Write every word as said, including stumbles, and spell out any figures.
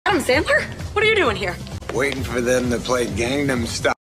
Adam Sandler? What are you doing here? Waiting for them to play Gangnam Style.